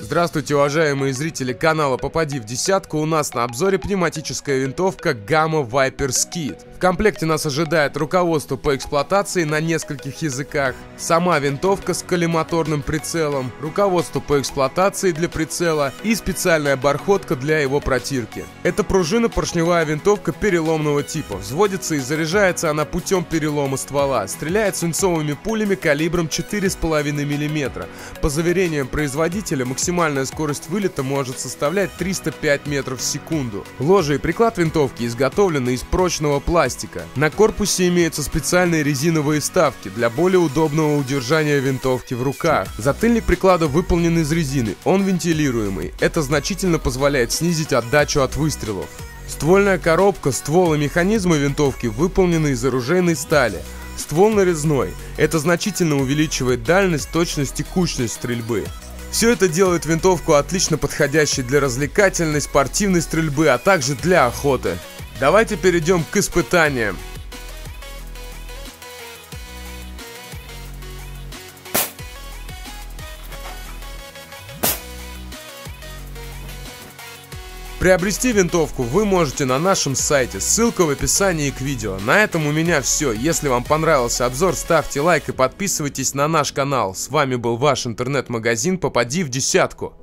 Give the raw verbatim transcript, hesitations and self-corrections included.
Здравствуйте, уважаемые зрители канала «Попади в десятку». У нас на обзоре пневматическая винтовка Gamma Viper Skid. В комплекте нас ожидает руководство по эксплуатации на нескольких языках, сама винтовка с коллиматорным прицелом, руководство по эксплуатации для прицела и специальная бархотка для его протирки. Это пружинно-поршневая винтовка переломного типа. Взводится и заряжается она путем перелома ствола. Стреляет свинцовыми пулями калибром четыре с половиной миллиметра. По заверениям производителя, максимальная скорость вылета может составлять триста пять метров в секунду. Ложе и приклад винтовки изготовлены из прочного пластика. На корпусе имеются специальные резиновые вставки для более удобного удержания винтовки в руках. Затыльник приклада выполнен из резины, он вентилируемый. Это значительно позволяет снизить отдачу от выстрелов. Ствольная коробка, ствол и механизмы винтовки выполнены из оружейной стали. Ствол нарезной. Это значительно увеличивает дальность, точность и кучность стрельбы. Все это делает винтовку отлично подходящей для развлекательной, спортивной стрельбы, а также для охоты. Давайте перейдем к испытаниям. Приобрести винтовку вы можете на нашем сайте, ссылка в описании к видео. На этом у меня все. Если вам понравился обзор, ставьте лайк и подписывайтесь на наш канал. С вами был ваш интернет-магазин «Попади в десятку».